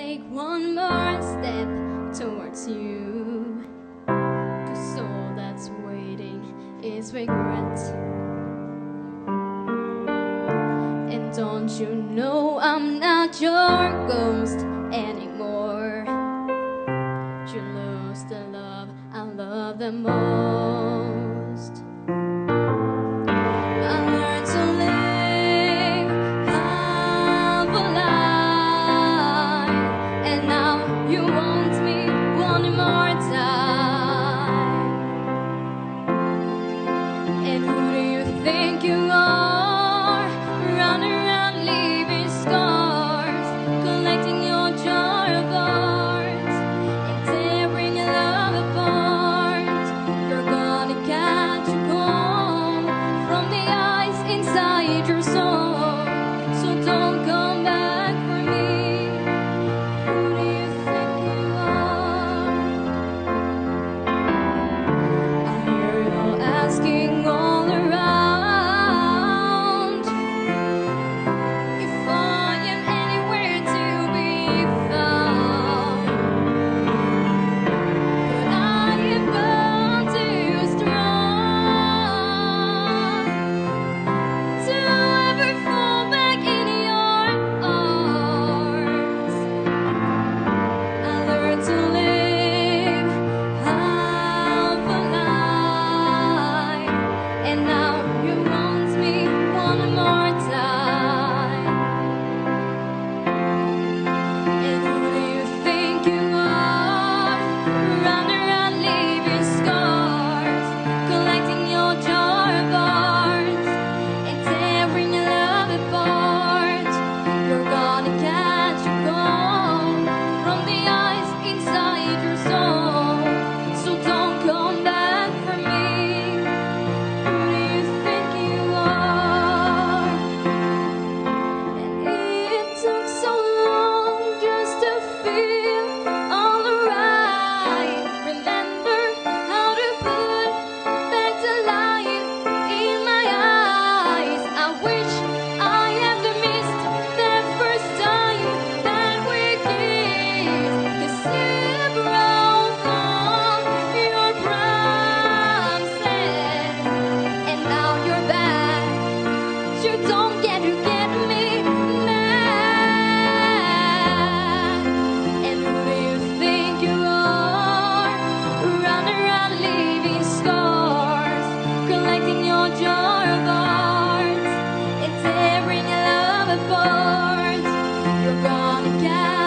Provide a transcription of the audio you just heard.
take one more step towards you, 'cause all that's waiting is regret. And don't you know I'm not your ghost anymore? You lost the love I love the most. I learned to live half a life, and now you want me one more time. And who do you think you are? Run around leaving scars, collecting your jar of hearts, and tearing your love apart. You're gonna catch a cold from the ice inside your soul, so don't come back for me. Who do you think you are? I hear you asking all around if I am anywhere to be found, but I have grown too strong to ever fall back in your arms. I learned to live half a life, and now you want me one more time. And who do you think you are? Run around leaving scars, collecting your jar of hearts, and tearing your love apart. You're gonna catch a cold from the ice inside your soul, so don't come back for me. Who do you think you are? And it took so long just to feel alright. Remember how to put back the light in my eyes. I wish I had missed that first time that we kissed, 'cause you broke all your promises, and now you're back. You don't get to get me mad. And who do you think you are? Run around leaving scars, collecting your jar of hearts, and tearing your love apart. You're gonna catch